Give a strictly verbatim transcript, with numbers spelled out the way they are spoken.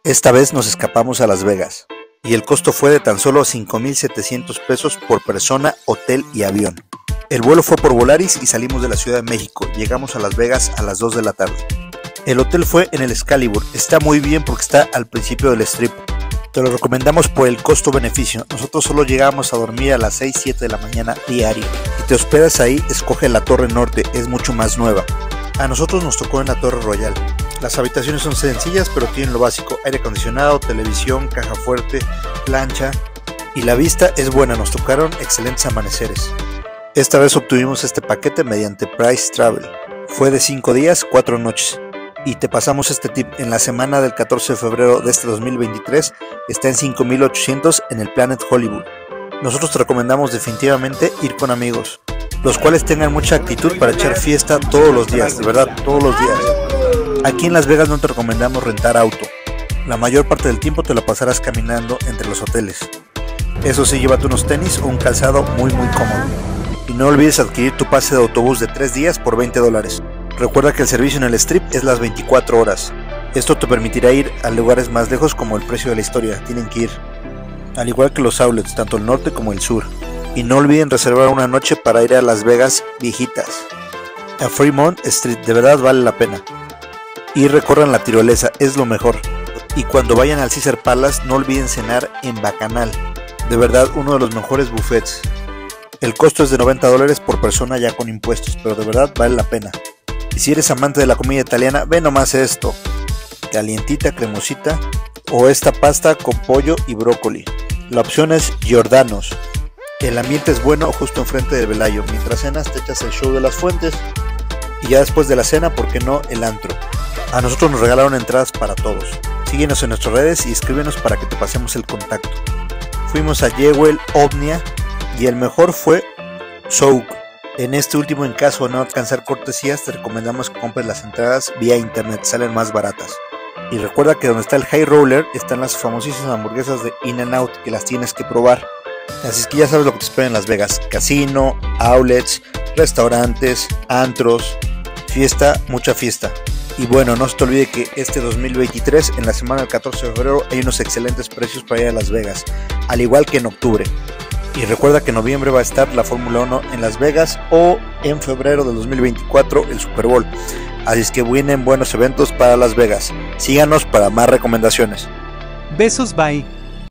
Esta vez nos escapamos a Las Vegas y el costo fue de tan solo cinco mil setecientos pesos por persona, hotel y avión. El vuelo fue por Volaris y salimos de la Ciudad de México. Llegamos a Las Vegas a las dos de la tarde. El hotel fue en el Excalibur. Está muy bien porque está al principio del Strip. Te lo recomendamos por el costo-beneficio. Nosotros solo llegamos a dormir a las seis, siete de la mañana diario. Si te hospedas ahí, escoge la Torre Norte, es mucho más nueva. A nosotros nos tocó en la Torre Royal. Las habitaciones son sencillas pero tienen lo básico: aire acondicionado, televisión, caja fuerte, plancha, y la vista es buena. Nos tocaron excelentes amaneceres. Esta vez obtuvimos este paquete mediante Price Travel. Fue de cinco días, cuatro noches. Y te pasamos este tip: en la semana del catorce de febrero de este dos mil veintitrés está en cinco mil ochocientos en el Planet Hollywood. Nosotros te recomendamos definitivamente ir con amigos, los cuales tengan mucha actitud para echar fiesta todos los días, de verdad, todos los días. Aquí en Las Vegas no te recomendamos rentar auto. La mayor parte del tiempo te la pasarás caminando entre los hoteles. Eso sí, llévate unos tenis o un calzado muy muy cómodo. Y no olvides adquirir tu pase de autobús de tres días por veinte dólares. Recuerda que el servicio en el Strip es las veinticuatro horas. Esto te permitirá ir a lugares más lejos como el precio de la historia. Tienen que ir. Al igual que los outlets, tanto el norte como el sur. Y no olviden reservar una noche para ir a Las Vegas viejitas. A Fremont Street, de verdad vale la pena. Y recorran la tirolesa, es lo mejor. Y cuando vayan al Caesar Palace no olviden cenar en Bacanal. De verdad, uno de los mejores buffets. El costo es de noventa dólares por persona ya con impuestos, pero de verdad vale la pena. Y si eres amante de la comida italiana, ve nomás esto: calientita, cremosita, o esta pasta con pollo y brócoli. La opción es Giordano's. El ambiente es bueno justo enfrente del Velayo. Mientras cenas te echas el show de las fuentes, y ya después de la cena, ¿por qué no?, el antro. A nosotros nos regalaron entradas para todos. Síguenos en nuestras redes y escríbenos para que te pasemos el contacto. Fuimos a Jewel, Omnia, y el mejor fue Souk. En este último, en caso de no alcanzar cortesías, te recomendamos que compres las entradas vía internet, salen más baratas. Y recuerda que donde está el High Roller están las famosísimas hamburguesas de In-N-Out, que las tienes que probar. Así es que ya sabes lo que te espera en Las Vegas: casino, outlets, restaurantes, antros, fiesta, mucha fiesta. Y bueno, no se te olvide que este dos mil veintitrés, en la semana del catorce de febrero, hay unos excelentes precios para ir a Las Vegas, al igual que en octubre. Y recuerda que en noviembre va a estar la Fórmula uno en Las Vegas, o en febrero del dos mil veinticuatro el Super Bowl. Así es que vienen buenos eventos para Las Vegas. Síganos para más recomendaciones. Besos, bye.